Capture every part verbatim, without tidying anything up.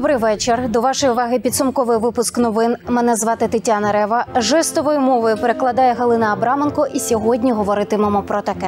Добрий вечір. До вашої уваги підсумковий випуск новин. Мене звати Тетяна Рева. Жестовою мовою перекладає Галина Абраменко. І сьогодні говоритимемо про таке.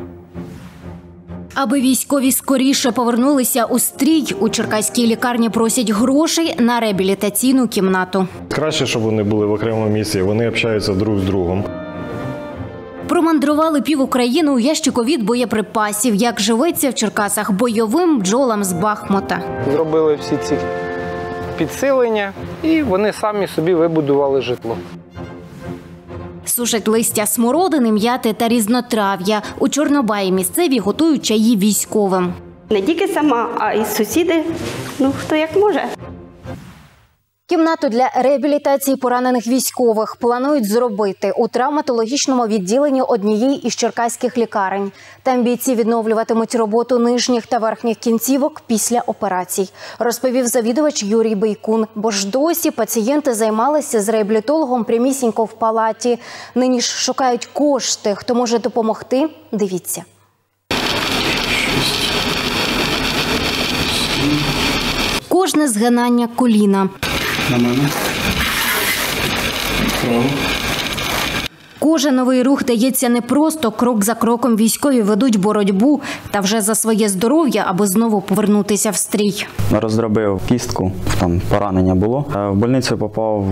Аби військові скоріше повернулися у стрій, у черкаській лікарні просять грошей на реабілітаційну кімнату. Краще, щоб вони були в окремому місці, вони общаються друг з другом. Промандрували пів України у ящику від боєприпасів. Як живеться в Черкасах бойовим бджолам з Бахмута. Зробили всі ці підсилення і вони самі собі вибудували житло. Сушать листя смородини, м'яти та різнотрав'я. У Чорнобаї місцеві готують чаї військовим. Не тільки сама, а й сусіди, ну хто як може. Кімнату для реабілітації поранених військових планують зробити у травматологічному відділенні однієї із черкаських лікарень. Там бійці відновлюватимуть роботу нижніх та верхніх кінцівок після операцій, розповів завідувач Юрій Бейкун. Бо ж досі пацієнти займалися з реабілітологом прямісінько в палаті. Нині ж шукають кошти. Хто може допомогти? Дивіться. Кожне згинання коліна. На мене. Право. Кожен новий рух дається непросто. Крок за кроком військові ведуть боротьбу та вже за своє здоров'я, аби знову повернутися в стрій. Розробив кістку, там поранення було. В больницю попав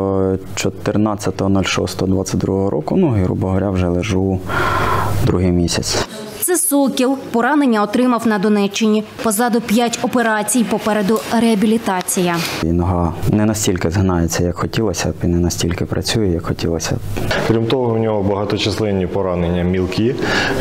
чотирнадцятого шостого двадцять другого року, ну і, грубо говоря, вже лежу другий місяць. Це Сокіл. Поранення отримав на Донеччині. Позаду п'ять операцій, попереду реабілітація. І нога не настільки згинається, як хотілося б, і не настільки працює, як хотілося б. Крім того, у нього багаточисленні поранення мілкі,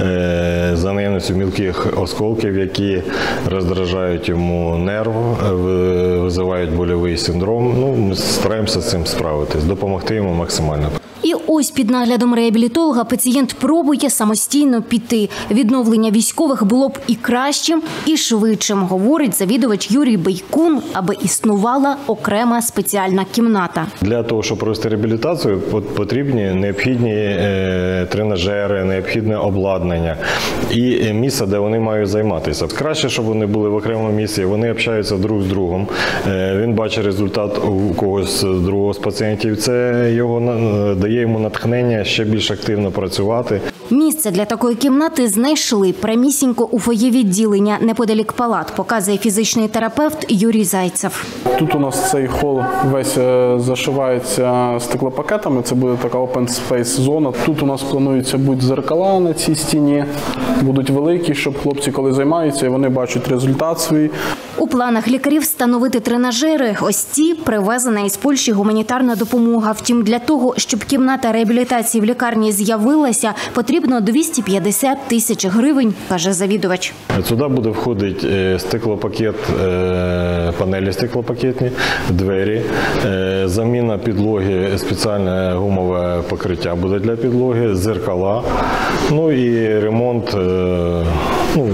за наявністю мілких осколків, які роздражають йому нерв, визивають больовий синдром. Ну, ми стараємося з цим справитись, допомогти йому максимально. І ось під наглядом реабілітолога пацієнт пробує самостійно піти. Відновлення військових було б і кращим, і швидшим, говорить завідувач Юрій Бейкун, аби існувала окрема спеціальна кімната. Для того, щоб провести реабілітацію, потрібні необхідні тренажери, необхідне обладнання і місце, де вони мають займатися. Краще, щоб вони були в окремому місці, вони общаються друг з другом. Він бачить результат у когось другого з пацієнтів. Це його дає йому натхнення ще більш активно працювати. Місце для такої кімнати знайшли прямісінько у фоє відділення, неподалік палат, показує фізичний терапевт Юрій Зайцев. Тут у нас цей хол весь зашивається стеклопакетами, це буде така open space зона. Тут у нас планується бути зеркала на цій стіні, будуть великі, щоб хлопці, коли займаються, вони бачать результат свій. У планах лікарів встановити тренажери. Ось ці привезена із Польщі гуманітарна допомога. Втім, для того, щоб кімната реабілітації в лікарні з'явилася, потрібно двісті п'ятдесят тисяч гривень, каже завідувач. Сюди буде входити стеклопакет, панелі стеклопакетні, двері, заміна підлоги, спеціальне гумове покриття буде для підлоги, зеркала, ну і ремонт, ну,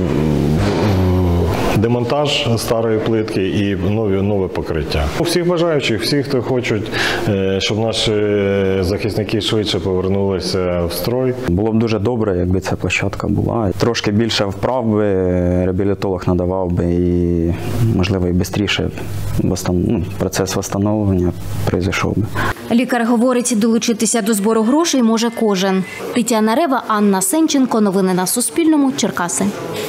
демонтаж старої плитки і нові, нове покриття. У всіх бажаючих, всіх, хто хочуть, щоб наші захисники швидше повернулися в строй. Було б дуже добре, якби ця площадка була. Трошки більше вправ би реабілітолог надавав би і, можливо, і швидше ну, процес відновлення пройшов би. Лікар говорить, долучитися до збору грошей може кожен. Тетяна Рева, Анна Сенченко. Новини на Суспільному. Черкаси.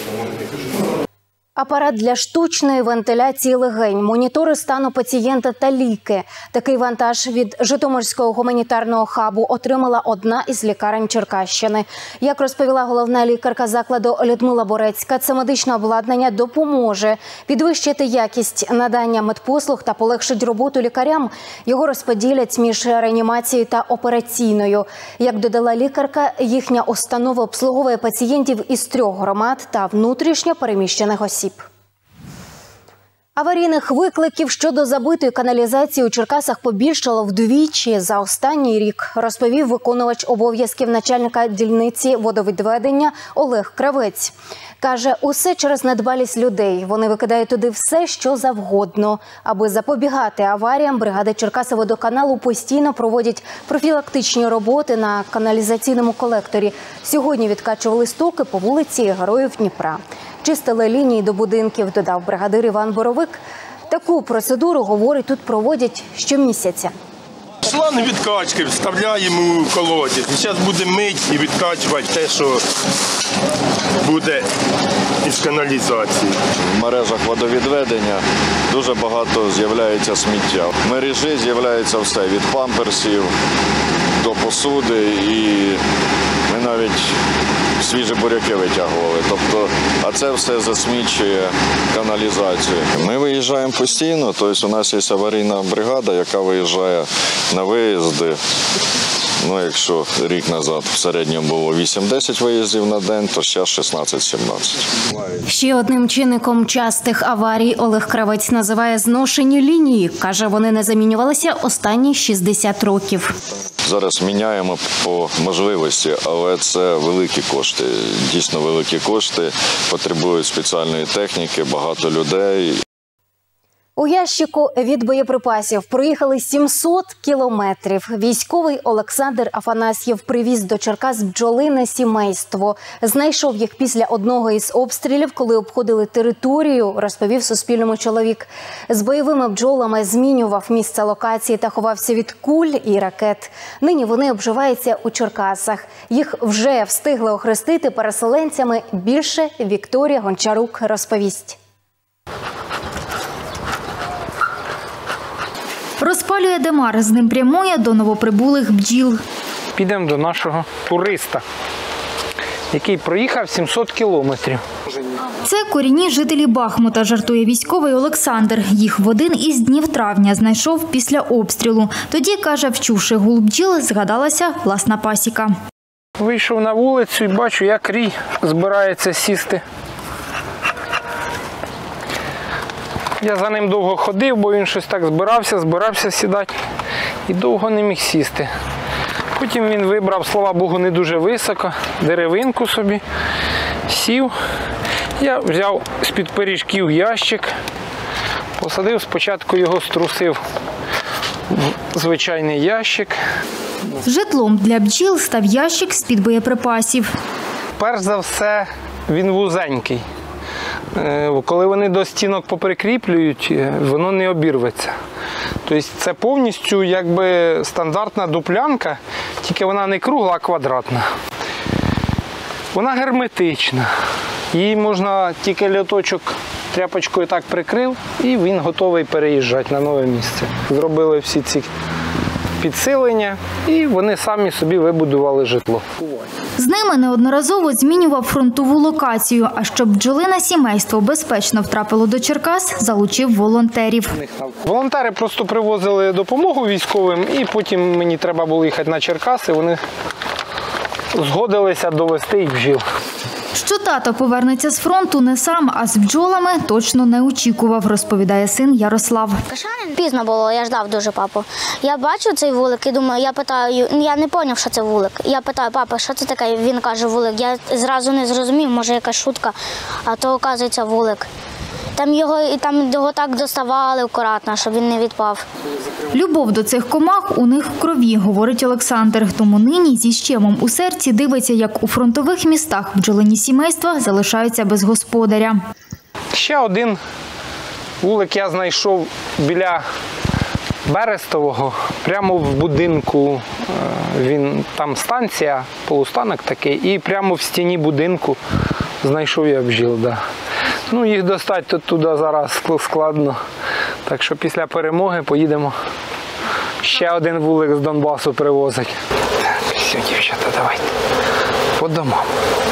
Апарат для штучної вентиляції легень, монітори стану пацієнта та ліки. Такий вантаж від Житомирського гуманітарного хабу отримала одна із лікарень Черкащини. Як розповіла головна лікарка закладу Людмила Борецька, це медичне обладнання допоможе підвищити якість надання медпослуг та полегшить роботу лікарям. Його розподілять між реанімацією та операційною. Як додала лікарка, їхня установа обслуговує пацієнтів із трьох громад та внутрішньо переміщених осіб. Аварійних викликів щодо забитої каналізації у Черкасах побільшало вдвічі за останній рік, розповів виконувач обов'язків начальника дільниці водовідведення Олег Кравець. Каже, усе через недбалість людей. Вони викидають туди все, що завгодно. Аби запобігати аваріям, бригади Черкасиводоканалу постійно проводять профілактичні роботи на каналізаційному колекторі. Сьогодні відкачували стоки по вулиці Героїв Дніпра. Чистили лінії до будинків, додав бригадир Іван Боровик. Таку процедуру, говорить, тут проводять щомісяця. Шланг відкачки вставляємо у колодязь. Зараз будемо мити і відкачувати те, що буде із каналізації. В мережах водовідведення дуже багато з'являється сміття. В мережі з'являється все від памперсів до посуди, і ми навіть свіжі буряки витягували. Тобто, а це все засмічує каналізацію. Ми виїжджаємо постійно, тобто у нас є аварійна бригада, яка виїжджає на виїзди. Ну, якщо рік назад в середньому було вісім-десять виїздів на день, то зараз шістнадцять-сімнадцять. Ще одним чинником частих аварій Олег Кравець називає зношені лінії. Каже, вони не замінювалися останні шістдесят років. Зараз міняємо по можливості, але це великі кошти, дійсно великі кошти, потребують спеціальної техніки, багато людей. У ящику від боєприпасів проїхали сімсот кілометрів. Військовий Олександр Афанасьєв привіз до Черкас бджолине сімейство. Знайшов їх після одного із обстрілів, коли обходили територію, розповів Суспільному чоловік. З бойовими бджолами змінював місце локації та ховався від куль і ракет. Нині вони обживаються у Черкасах. Їх вже встигли охрестити переселенцями. Більше Вікторія Гончарук розповість. Розпалює димар, з ним прямує до новоприбулих бджіл. Підемо до нашого туриста, який проїхав сімсот кілометрів. Це корінні жителі Бахмута, жартує військовий Олександр. Їх в один із днів травня знайшов після обстрілу. Тоді, каже, вчувши гул бджіл, згадалася власна пасіка. Вийшов на вулицю і бачу, як рій збирається сісти. Я за ним довго ходив, бо він щось так збирався, збирався сідати і довго не міг сісти. Потім він вибрав, слава Богу, не дуже високо, деревинку собі, сів. Я взяв з-під пиріжків ящик, посадив, спочатку його струсив в звичайний ящик. Житлом для бджіл став ящик з-під боєприпасів. Перш за все, він вузенький. Коли вони до стінок поприкріплюють, воно не обірветься. Тобто це повністю якби стандартна дуплянка, тільки вона не кругла, а квадратна. Вона герметична. Її можна тільки льоточок тряпочкою так прикрив, і він готовий переїжджати на нове місце. Зробили всі ці підсилення, і вони самі собі вибудували житло. З ними неодноразово змінював фронтову локацію, а щоб бджолине сімейство безпечно втрапило до Черкас, залучив волонтерів. Волонтери просто привозили допомогу військовим, і потім мені треба було їхати на Черкаси, вони згодилися довести їх бджіл. Що тато повернеться з фронту не сам, а з бджолами, точно не очікував, розповідає син Ярослав. Пізно було, я ждав дуже папу. Я бачу цей вулик і думаю, я питаю, я не зрозумів, що це вулик. Я питаю, папа, що це таке? Він каже, вулик. Я зразу не зрозумів, може якась шутка, а то, оказується, вулик. Там його, і там його так доставали акуратно, щоб він не відпав. Любов до цих комах у них в крові, говорить Олександр. Тому нині зі щемом у серці дивиться, як у фронтових містах бджолині сімейства залишаються без господаря. Ще один вулик я знайшов біля Берестового, прямо в будинку. Він, там станція, полустанок такий, і прямо в стіні будинку знайшов я бджіл. Да. Ну, їх достати туди зараз складно. Так що після перемоги поїдемо ще один вулик з Донбасу привозить. Все, дівчата, давайте. По домам.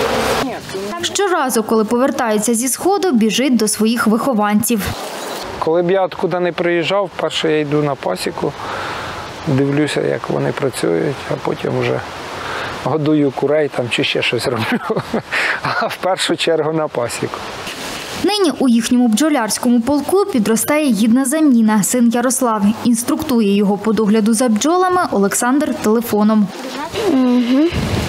Щоразу, коли повертається зі Сходу, біжить до своїх вихованців. Коли б я откуда не приїжджав, перше я йду на пасіку, дивлюся, як вони працюють, а потім вже годую курей там, чи ще щось роблю. А в першу чергу на пасіку. Нині у їхньому бджолярському полку підростає гідна заміна. Син Ярослав інструктує його по догляду за бджолами Олександр телефоном. Угу.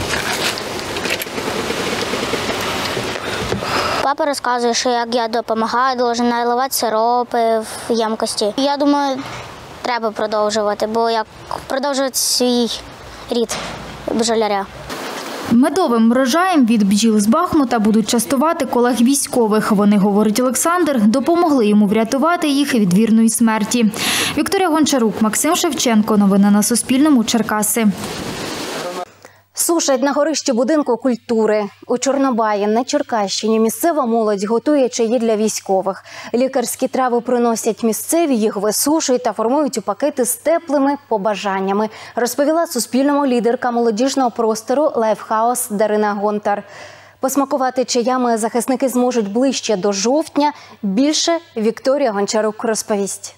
Папа розказує, що як я допомагаю, должен наливати сиропи в ємкості. Я думаю, треба продовжувати, бо як продовжувати свій рід бджоляря. Медовим врожаєм від бджіл з Бахмута будуть частувати колег військових. Вони, говорить Олександр, допомогли йому врятувати їх від вірної смерті. Вікторія Гончарук, Максим Шевченко. Новини на Суспільному. Черкаси. Сушать на горищі будинку культури. У Чорнобаї на Черкащині місцева молодь готує чаї для військових. Лікарські трави приносять місцеві, їх висушують та формують у пакети з теплими побажаннями, розповіла Суспільному лідерка молодіжного простору «Лайфхаус» Дарина Гонтар. Посмакувати чаями захисники зможуть ближче до жовтня. Більше Вікторія Гончарук розповість.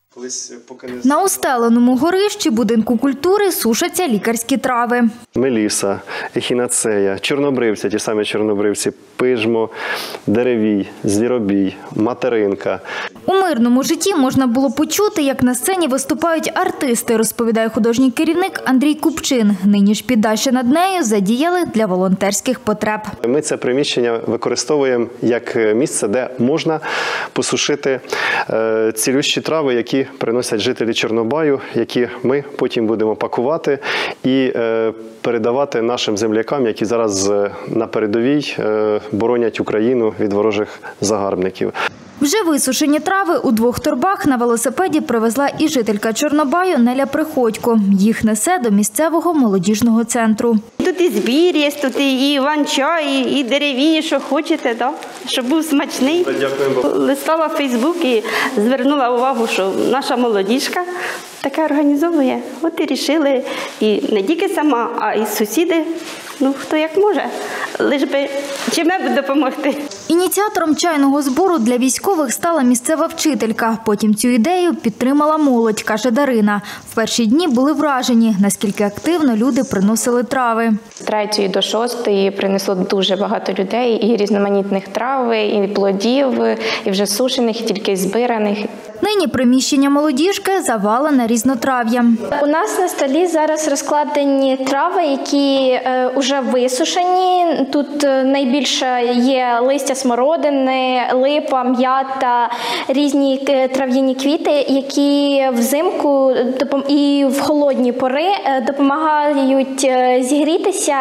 На устеленому горищі будинку культури сушаться лікарські трави. Меліса, ехінацея, чорнобривці, ті самі чорнобривці, пижмо, деревій, звіробій, материнка. У мирному житті можна було почути, як на сцені виступають артисти, розповідає художній керівник Андрій Купчин. Нині ж піддача над нею задіяли для волонтерських потреб. Ми це приміщення використовуємо як місце, де можна посушити е, цілющі трави, які приносять жителі Чорнобаю, які ми потім будемо пакувати і е, передавати нашим землякам, які зараз на передовій е, боронять Україну від ворожих загарбників. Вже висушені трави у двох торбах на велосипеді привезла і жителька Чорнобаю Неля Приходько. Їх несе до місцевого молодіжного центру. Тут і збір є, тут і іван-чай, і дереві, що хочете, да? Щоб був смачний. Листала в Фейсбук і звернула увагу, що наша молодіжка таке організовує. От і вирішили, і не тільки сама, а й сусіди. Ну, хто як може, лиш би чим-небудь допомогти. Ініціатором чайного збору для військових стала місцева вчителька. Потім цю ідею підтримала молодь, каже Дарина. В перші дні були вражені, наскільки активно люди приносили трави. З третьої до шостої принесло дуже багато людей, і різноманітних трав, і плодів, і вже сушених, і тільки збираних. Нині приміщення молодіжки завалене різнотрав'ям. У нас на столі зараз розкладені трави, які вже висушені. Тут найбільше є листя смородини, липа, м'ята, різні трав'яні квіти, які взимку і в холодні пори допомагають зігрітися,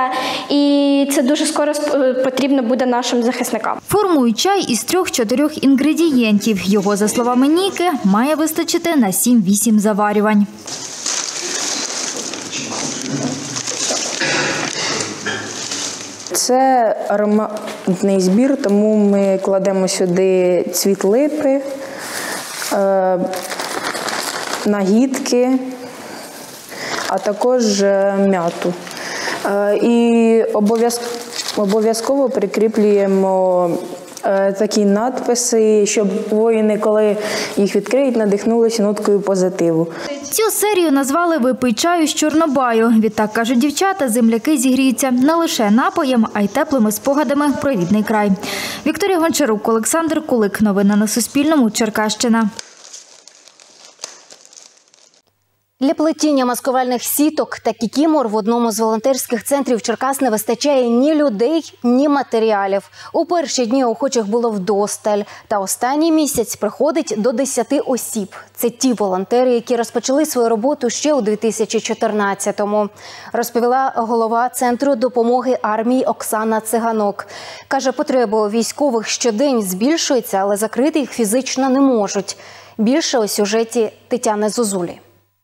і це дуже скоро потрібно буде нашим захисникам. Формують чай із трьох-чотирьох інгредієнтів. Його, за словами Ніки, має вистачити на сім-вісім заварювань. Це ароматний збір, тому ми кладемо сюди цвіт липи, нагідки, а також м'яту. І обов'язково прикріплюємо такі надписи, щоб воїни, коли їх відкриють, надихнулися ноткою позитиву. Цю серію назвали «Випий чаю з Чорнобаю». Відтак, кажуть дівчата, земляки зігріються не лише напоєм, а й теплими спогадами про рідний край. Вікторія Гончарук, Олександр Кулик. Новини на Суспільному. Черкащина. Для плетіння маскувальних сіток та кікімор в одному з волонтерських центрів Черкас не вистачає ні людей, ні матеріалів. У перші дні охочих було вдосталь. Та останній місяць приходить до десяти осіб. Це ті волонтери, які розпочали свою роботу ще у дві тисячі чотирнадцятому. Розповіла голова Центру допомоги армії Оксана Циганок. Каже, потреби у військових щодень збільшуються, але закрити їх фізично не можуть. Більше у сюжеті Тетяни Зозулі.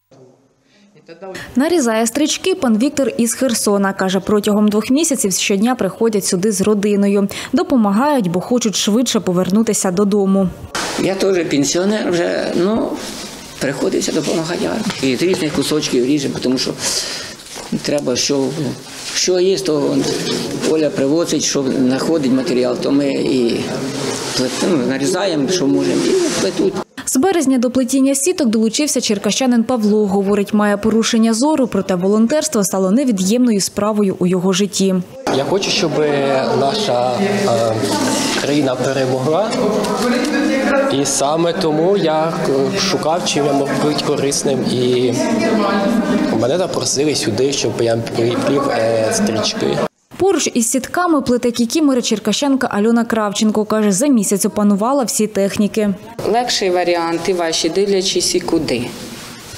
Нарізає стрічки пан Віктор із Херсона. Каже, протягом двох місяців щодня приходять сюди з родиною. Допомагають, бо хочуть швидше повернутися додому. Я теж пенсіонер вже, ну, приходиться допомагати армії. І з різних кусочків ріжемо, тому що треба, що, що є, то Оля привозить, що знаходить матеріал, то ми і ну, нарізаємо, що можемо, і плетуть. З березня до плетіння сіток долучився черкащанин Павло. Говорить, має порушення зору, проте волонтерство стало невід'ємною справою у його житті. Я хочу, щоб наша е, країна перемогла. І саме тому я шукав, чим я можу бути корисним. І мене запросили сюди, щоб я приплів е, стрічки. Поруч із сітками плете кікімори черкащанка Альона Кравченко. Каже, за місяць опанувала всі техніки. Легший варіант і важчий, дивлячись і куди.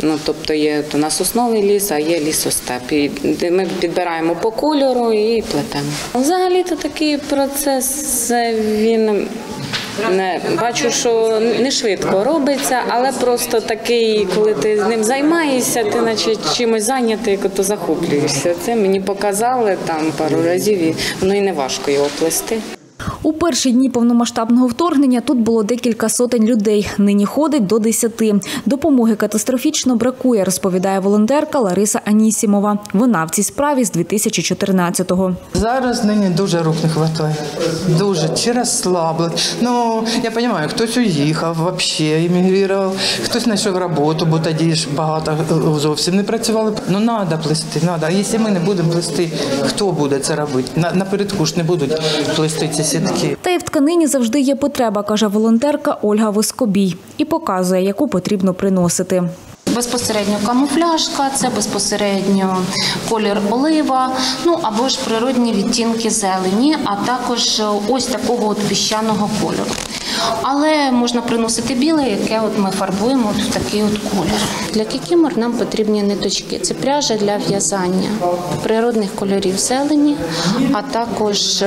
Ну, тобто є у нас сосновий ліс, а є лісостеп. І ми підбираємо по кольору і плетемо. Взагалі-то такий процес, він не бачу, що не швидко робиться, але просто такий, коли ти з ним займаєшся, ти наче чимось зайнятий, то захоплюєшся. Це мені показали там пару разів, і воно і не важко його плести. У перші дні повномасштабного вторгнення тут було декілька сотень людей. Нині ходить до десяти. Допомоги катастрофічно бракує, розповідає волонтерка Лариса Анісімова. Вона в цій справі з дві тисячі чотирнадцятого. Зараз нині дуже рук не вистачає. Дуже. Через слабость. Ну, я розумію, хтось уїхав, взагалі емігрував, хтось знайшов роботу, бо тоді ж багато зовсім не працювали. Ну, треба плести, треба. А якщо ми не будемо плести, хто буде це робити? Напередку ж не будуть плести ці сітки. Та й в тканині завжди є потреба, каже волонтерка Ольга Воскобій. І показує, яку потрібно приносити. Безпосередньо камуфляжка, це безпосередньо колір олива, ну або ж природні відтінки зелені, а також ось такого от піщаного кольору. Але можна приносити біле, яке от ми фарбуємо от в такий от колір. Для кікімор нам потрібні ниточки. Це пряжа для в'язання природних кольорів зелені, а також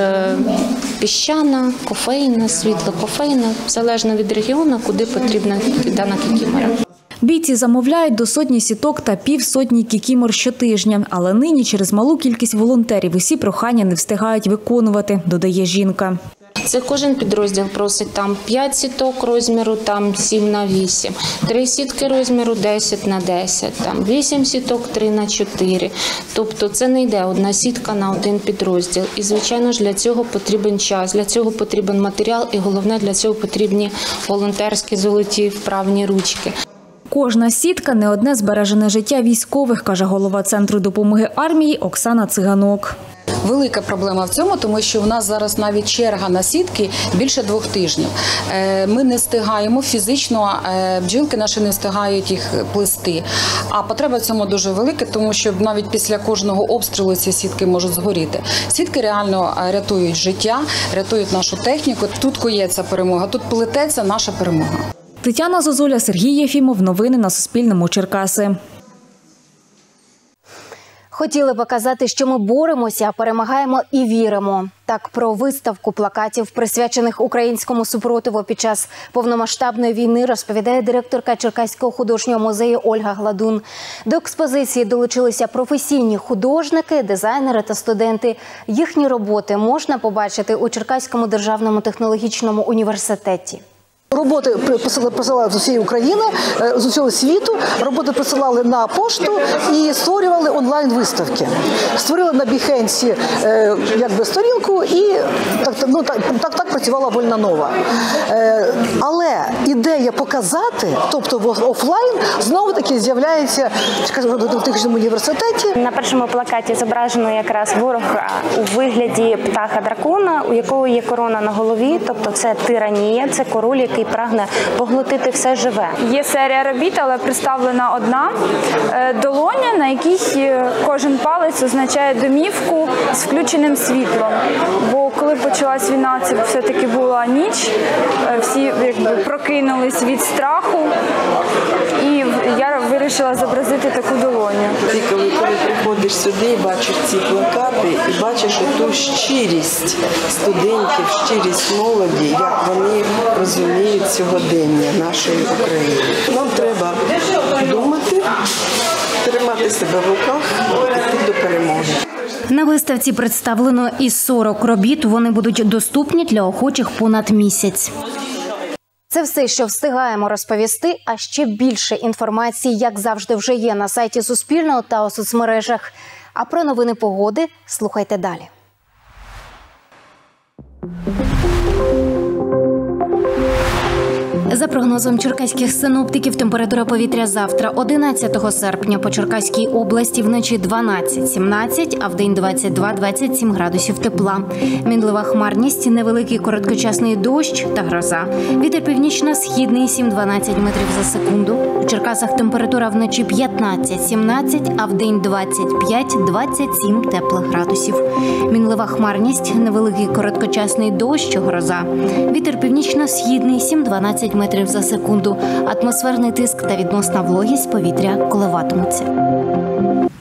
піщана, кофейна, світло-кофейна, залежно від регіону, куди потрібна дана кікімора. Бійці замовляють до сотні сіток та півсотні кікімор щотижня. Але нині через малу кількість волонтерів усі прохання не встигають виконувати, додає жінка. Це кожен підрозділ просить там п'ять сіток розміру, там сім на вісім, три сітки розміру десять на десять, там вісім сіток три на чотири. Тобто це не йде одна сітка на один підрозділ. І, звичайно ж, для цього потрібен час, для цього потрібен матеріал і, головне, для цього потрібні волонтерські золоті вправні ручки. Кожна сітка – не одне збережене життя військових, каже голова Центру допомоги армії Оксана Циганок. Велика проблема в цьому, тому що у нас зараз навіть черга на сітки більше двох тижнів. Ми не встигаємо фізично, бджілки наші не встигають їх плести. А потреба в цьому дуже велика, тому що навіть після кожного обстрілу ці сітки можуть згоріти. Сітки реально рятують життя, рятують нашу техніку. Тут кується перемога, тут плететься наша перемога. Тетяна Зозуля, Сергій Єфімов. Новини на Суспільному. Черкаси. Хотіли показати, що ми боремося, перемагаємо і віримо. Так про виставку плакатів, присвячених українському супротиву під час повномасштабної війни, розповідає директорка Черкаського художнього музею Ольга Гладун. До експозиції долучилися професійні художники, дизайнери та студенти. Їхні роботи можна побачити у Черкаському державному технологічному університеті. Роботи присилали з усієї України, з усього світу, роботи присилали на пошту і створювали онлайн-виставки. Створили на Behance якби сторінку і так, ну, так, так, так працювала Вольна Нова. Але ідея показати, тобто офлайн, знову-таки з'являється в технічному університеті. На першому плакаті зображено якраз ворога у вигляді птаха-дракона, у якого є корона на голові, тобто це тиранія, це король, який прагне поглотити все живе. Є серія робіт, але представлена одна долоня, на якій кожен палець означає домівку з включеним світлом. Бо коли почалась війна, це все-таки була ніч, всі якби прокинулись від страху, і я вирішила зобразити таку долоню. Ти коли, коли приходиш сюди і бачиш ці плакати, і бачиш ту щирість студентів, щирість молоді, як вони розуміють сьогодення нашої України. Нам треба думати, тримати себе в руках і йти до перемоги. На виставці представлено із сорок робіт. Вони будуть доступні для охочих понад місяць. Це все, що встигаємо розповісти, а ще більше інформації, як завжди, вже є на сайті Суспільного та у соцмережах. А про новини погоди слухайте далі. За прогнозом черкаських синоптиків, температура повітря завтра одинадцятого серпня по Черкаській області вночі дванадцять-сімнадцять, а вдень двадцять два - двадцять сім градусів тепла. Мінлива хмарність, невеликий короткочасний дощ та гроза. Вітер північно-східний сім - дванадцять метрів за секунду. У Черкасах температура вночі п'ятнадцять-сімнадцять, а вдень двадцять п'ять - двадцять сім теплих градусів. Мінлива хмарність, невеликий короткочасний дощ, гроза. Вітер північно-східний сім - дванадцять метрів метрів за секунду. Атмосферний тиск та відносна вологість повітря коливатимуться.